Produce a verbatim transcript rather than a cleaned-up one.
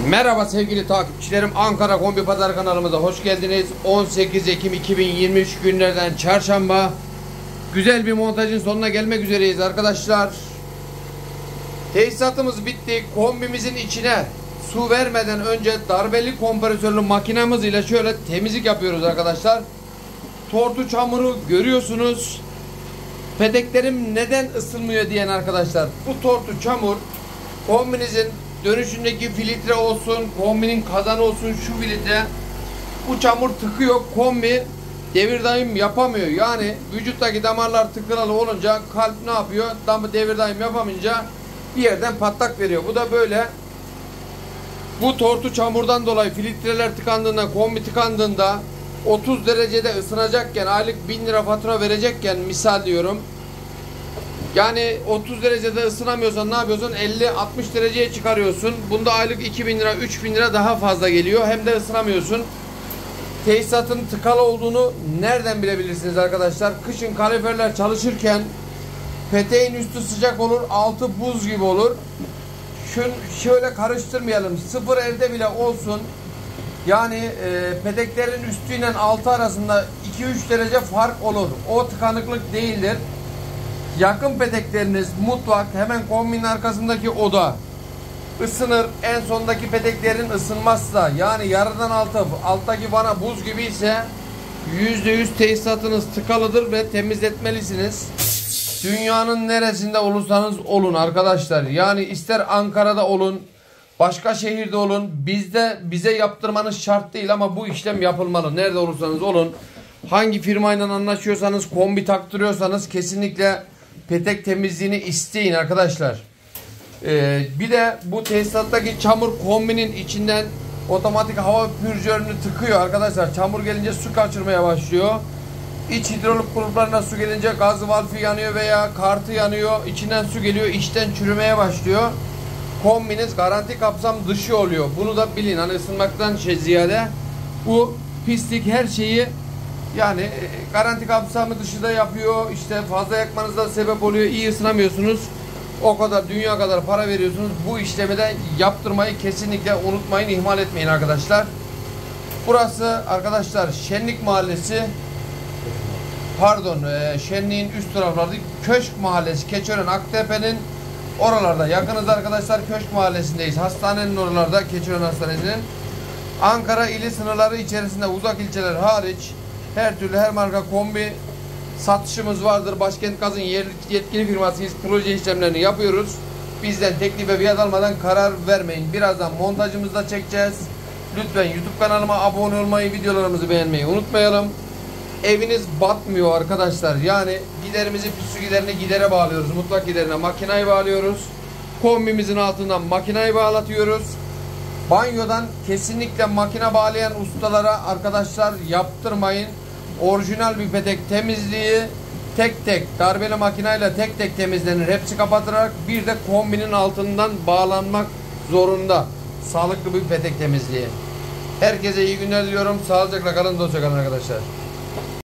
Merhaba sevgili takipçilerim, Ankara Kombi Pazar kanalımıza hoş geldiniz. on sekiz Ekim iki bin yirmi üç günlerden çarşamba. Güzel bir montajın sonuna gelmek üzereyiz arkadaşlar. Tesisatımız bitti. Kombimizin içine su vermeden önce darbeli kompresörlü makinamız ile şöyle temizlik yapıyoruz arkadaşlar. Tortu çamuru görüyorsunuz. Peteklerim neden ısınmıyor diyen arkadaşlar, bu tortu çamur kombinizin dönüşündeki filtre olsun, kombinin kazanı olsun, şu filtre, bu çamur tıkıyor, kombi devir daim yapamıyor. Yani vücuttaki damarlar tıkınalı olunca kalp ne yapıyor? Damı devir daim yapamayınca bir yerden patlak veriyor. Bu da böyle. Bu tortu çamurdan dolayı filtreler tıkandığında, kombi tıkandığında otuz derecede ısınacakken, aylık bin lira fatura verecekken, misal diyorum, yani otuz derecede ısınamıyorsan ne yapıyorsun? elli altmış dereceye çıkarıyorsun. Bunda aylık iki bin lira, üç bin lira daha fazla geliyor. Hem de ısınamıyorsun. Tesisatın tıkalı olduğunu nereden bilebilirsiniz arkadaşlar? Kışın kaloriferler çalışırken peteğin üstü sıcak olur, altı buz gibi olur. Şun, şöyle karıştırmayalım. Sıfır elde bile olsun. Yani e, peteklerin üstüyle altı arasında iki üç derece fark olur. O tıkanıklık değildir. Yakın petekleriniz mutfak, hemen kombinin arkasındaki oda ısınır. En sondaki peteklerin ısınmazsa, yani yarıdan altı, alttaki vana buz gibi ise yüzde yüz tesisatınız tıkalıdır ve temizletmelisiniz. Dünyanın neresinde olursanız olun arkadaşlar, yani ister Ankara'da olun, başka şehirde olun, bizde bize yaptırmanız şart değil ama bu işlem yapılmalı. Nerede olursanız olun, hangi firmayla anlaşıyorsanız, kombi taktırıyorsanız kesinlikle petek temizliğini isteyin arkadaşlar. Ee, bir de bu tesisattaki çamur kombinin içinden otomatik hava pürjörünü tıkıyor arkadaşlar. Çamur gelince su kaçırmaya başlıyor. İç hidrolik kulplarına su gelince gaz valfi yanıyor veya kartı yanıyor. İçinden su geliyor, içten çürümeye başlıyor. Kombiniz garanti kapsam dışı oluyor. Bunu da bilin. Hani ısınmaktan şey ziyade bu pislik her şeyi, yani garanti kapsamı dışı da yapıyor. İşte fazla yakmanıza sebep oluyor. İyi ısınamıyorsunuz. O kadar, dünya kadar para veriyorsunuz. Bu işlemi de yaptırmayı kesinlikle unutmayın, ihmal etmeyin arkadaşlar. Burası arkadaşlar Şenlik Mahallesi. Pardon, Şenlik'in üst tarafları Köşk Mahallesi. Keçiören Aktepe'nin oralarda yakınız arkadaşlar. Köşk Mahallesi'ndeyiz. Hastanenin oralarda, Keçiören Hastanesi'nin. Ankara ili sınırları içerisinde uzak ilçeler hariç her türlü, her marka kombi satışımız vardır. Başkent Gaz'ın yetkili firmasıyız. Proje işlemlerini yapıyoruz. Bizden teklif ve fiyat almadan karar vermeyin. Birazdan montajımızda çekeceğiz. Lütfen YouTube kanalıma abone olmayı, videolarımızı beğenmeyi unutmayalım. Eviniz batmıyor arkadaşlar. Yani giderimizi, püsü giderini gidere bağlıyoruz. Mutfak giderine makinayı bağlıyoruz. Kombimizin altından makinayı bağlatıyoruz. Banyodan kesinlikle makine bağlayan ustalara arkadaşlar yaptırmayın. Orijinal bir petek temizliği tek tek darbeli makinayla tek tek temizlenir. Hepsi kapatılarak, bir de kombinin altından bağlanmak zorunda. Sağlıklı bir petek temizliği. Herkese iyi günler diliyorum. Sağlıcakla kalın, dostça kalın arkadaşlar.